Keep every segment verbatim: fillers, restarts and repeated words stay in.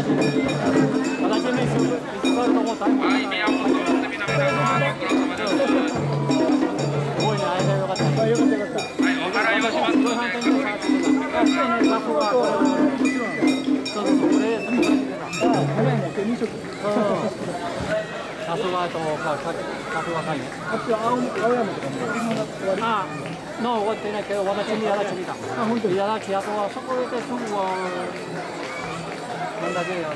私ね、一番と思ったもん。はい、宮本のみなみなさん、ご苦労様です。すごいね、あれが良かった。よかったよかった。はい、お払いをしますので。そうそうそう、これ、これあ、早いね、今日に色。さすがとか、さすがかいね。あっちは青山とかも。あ、の終わってないけど、私にやらちみた。あ、本当に。やらち、あとはそこですぐは。なんだけ、あの。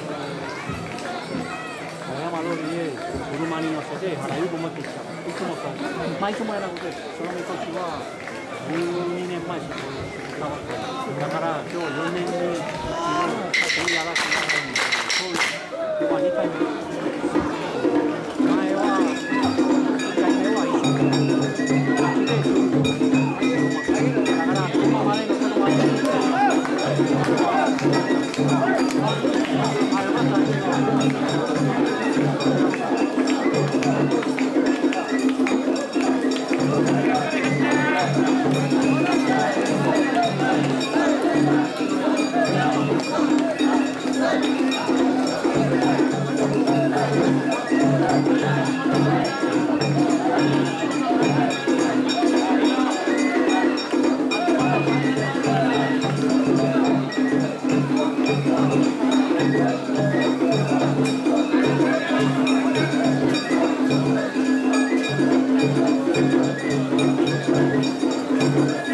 青山通りで車に乗せて原湯持ってきた。いつもそう。毎日もやらなくて、その時はじゅうにねんまえしか変わって。だから今日よねんに一度やらせてもらうんで、そう今日はにかいめ。前はいっかいめは一緒に。だから今までのことはね。あ、よかったね。Thank you.